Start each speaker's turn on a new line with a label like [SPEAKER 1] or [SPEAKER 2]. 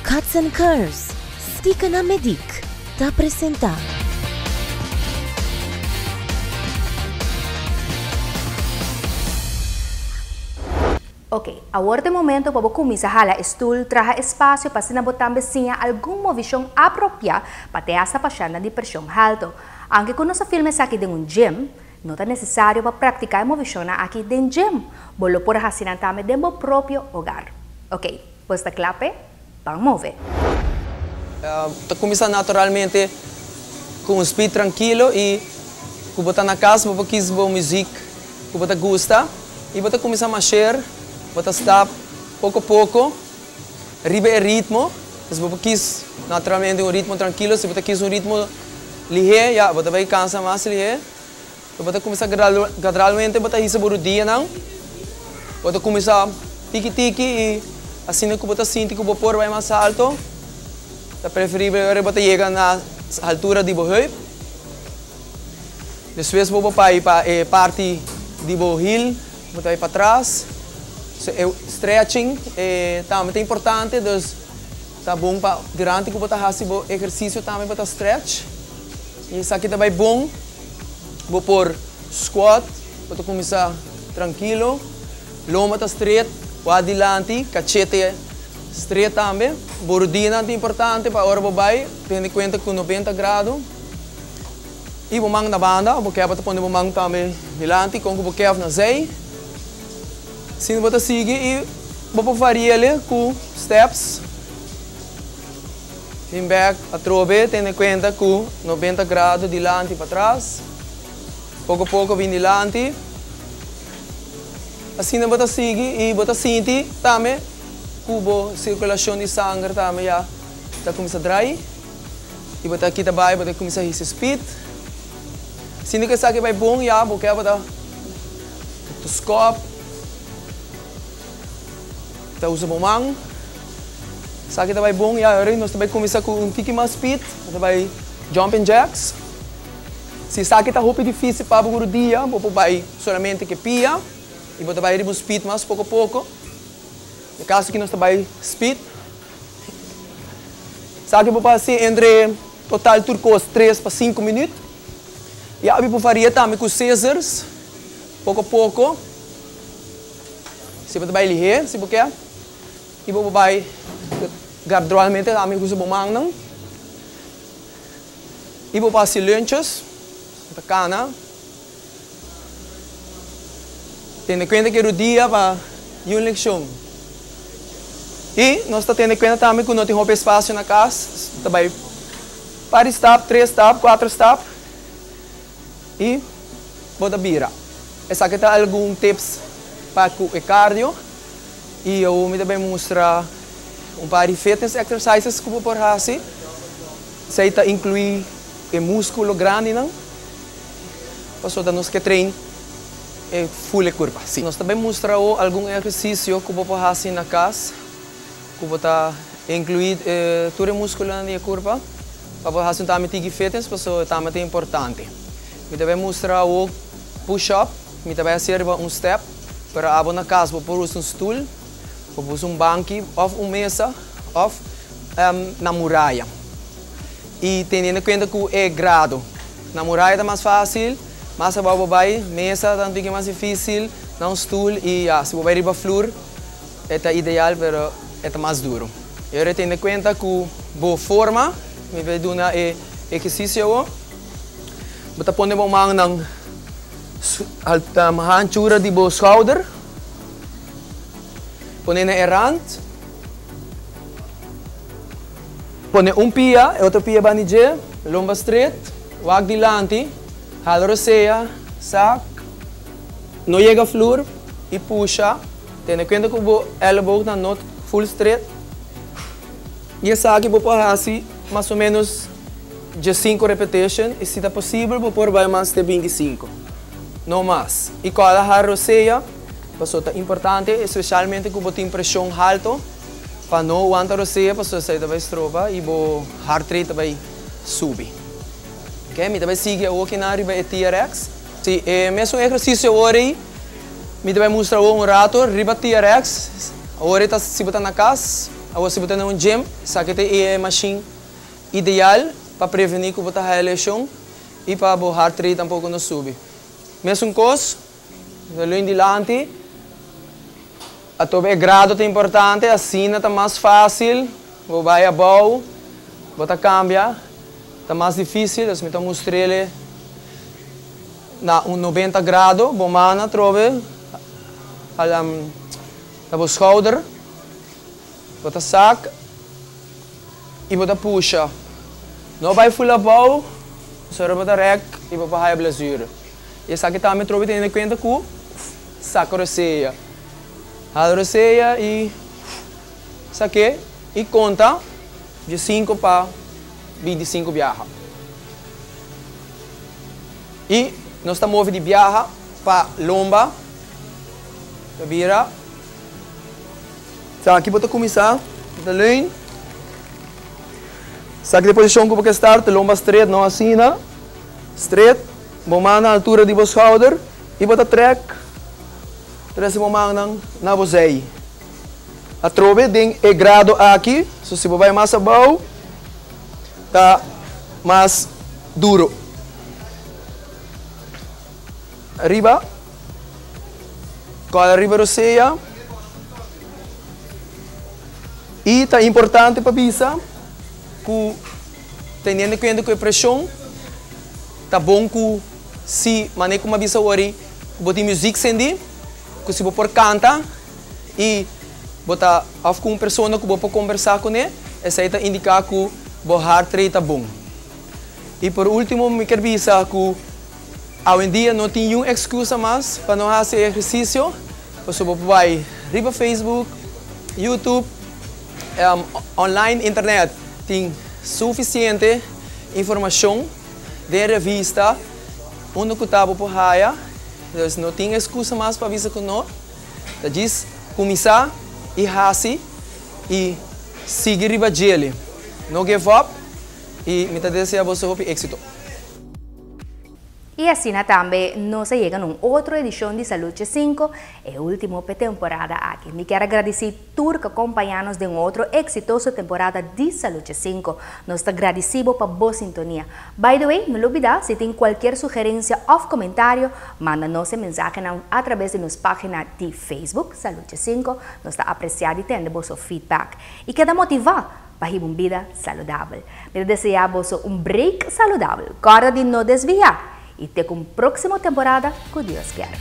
[SPEAKER 1] Cuts and Curves, Stica na Medic, te apresenta.
[SPEAKER 2] Ok, agora é o momento para começar a jalar stool, trazer espaço para se botar becinha alguma visão apropriada para ter essa paixão de pressão alta. Aunque quando você filma aqui em um gym, não é necessário para praticar a visão aqui dentro do gym. Bolo por fazer também dentro do próprio hogar. Ok, posta clape, vamos mover.
[SPEAKER 3] Tá começando naturalmente com um speed tranquilo e que botar na casa, para quis boa música, que botar gosta e botar começar a mexer. Bota stop pouco a pouco, arriba o ritmo, se você quis naturalmente um ritmo tranquilo, se você quis um ritmo ligeiro, já, você vai cansar mais ligeiro. Você começar gradualmente, você isso por o dia, não? Você começar tiki-tiki e assim que você sente que o vapor vai mais alto, é preferível você chegar na altura de boa. Depois você vai para a parte de boa heel, você vai para trás. Stretching também é importante, então tá bom para durante que você faz o exercício também para stretch. E isso aqui também é bom, vou pôr squat, para começar tranquilo, loma tá straight, o adiante, cachete straight também, bordina é importante para a hora que vai, tendo em conta com 90 graus. E vou na banda, vou quebrar para pôr também adiante, com o vou quebrar na zee. Sim, você segue e vou fazer ele com steps. Vem back, a trove, tendo em conta com 90 graus de lante para trás. Pouco a pouco vem de lante. Assim você segue e você sente também que a circulação de sangue também já está começando a dry. E você aqui também você começa a fazer speed. Se não quer que vai bom, já vou quebrar o scope. Kita usa bomang. Sa kita vai bom e agora nós também começar com um tique mais speed, kita vai jumping jacks. Se sa kita roupa difícil para o dia, você vai somente que pia e você vai ir no speed mais pouco a pouco. No caso que nós também speed. Sa que você fazer entre total turcos 3 para 5 minutos. E aí você faria também com scissors, pouco a pouco. Se você vai ligeiro, se você quer. E você vai gradualmente também com o bomang não. E você faz lunches, cana. Tendo em conta que é o dia para uma leção. E nós estamos tendo em conta também que não temos espaço na casa. Também para stop, 3 stop, 4 stop. E você vira. Essa aqui está alguns tips para o cardio. E eu me também mostrar par de fitness exercises que eu vou fazer. Isso aí inclui o músculo grande, não? Para nós que treino full curva. Sim. Nós também mostrar algum exercício que eu vou fazer na casa. Que eu vou incluir todo o músculo na curva. Para fazer também tique fitness, porque também é importante. Eu também mostrar o push-up. Eu também fazer um step. Para abrir na casa, vou pôr um stool. Vou pôr um banco, ou uma mesa, ou na muralha. E tendo em conta que é grado. Na muralha é mais fácil, mas se você vai mesa é mais difícil, na stool e se você vai ir para a flor, é ideal, mas é mais duro. E agora tendo em conta que boa forma, me vai dar um exercício. Vou pôr a mão na handschuhe de boa schouder. Põe na errant. Põe pia, outro pia banije, lomba straight, wag dilante, halroseia, sac, não chega a flor e puxa. Tendo em conta que o elbow está not full straight. E essa aqui vou fazer mais ou menos de 5 repetições e se é possível vou pôr mais de 25. Não mais. E com a halroseia, é importante, especialmente que você tem pressão alta, para não aguentar a roceia, para você vai estropa e o heart rate vai subir. Ok? Me também sigue aqui na arriba é TRX. Se é mesmo exercício hoje, me também mostrar rato, riba TRX. Agora se você está na casa, você botar num gym, sabe que é a machine ideal para prevenir que você tenha lesão e para o heart rate tampouco não sube. Mesmo coisa, além de lante, a tobe grado é importante, assim é mais fácil, você vai a boa, você cambia, é mais difícil, assim eu mostrei na 90 graus, você mana trove, a schouder, você saca e você puxa. Não vai full a boa, só você rec e você vai a blessura. E essa aqui também trove tendo em conta que saca a roceia. A roceia e saque e conta de 5 para 25 viaja. E nós estamos movendo de viaja para lomba, vira. Então aqui vou começar, da lane. Sabe que posição que você start, lomba straight, não assim, né? Straight, bomba na altura de você shoulder e bota track. Três bomba na você. A trove é grado aqui, so se você vai mais abaixo, tá mais duro. Arriba, cola arriba roceia. E é importante para bisa que tendo em conta que a pressão tá bom que se maneira como a bisa ori botar música sendi que se você canta e botar com uma pessoa que você conversar com ele essa aí indica que o heart rate tá bom. E por último me quero bisa que hoje em dia não tem nenhuma excusa mais para não fazer exercício. Você vai riba Facebook, YouTube, online, internet. Tem suficiente informação de revista onde que estava por raia. Então não tem excusa mais para avisar com nós. Então diz começar e fazer e seguir riba dele. Não give up e me desejo a você êxito.
[SPEAKER 2] E assim também nos chega numa outra edição de Saúde 5, a última temporada aqui. Me quero agradecer a todos que acompanham-nos de uma outra exitosa temporada de Saúde 5. Nós agradecemos por boa sintonia. By the way, não olvide, se tem qualquer sugerência ou comentário, manda-nos mensagem através de nossa página de Facebook, Saúde 5. Nós apreciamos e temos vosso feedback. E queda motivar para uma vida saudável. Me desejamos break saudável. Guarda de não desviar. E até com a próxima temporada, que Deus quer.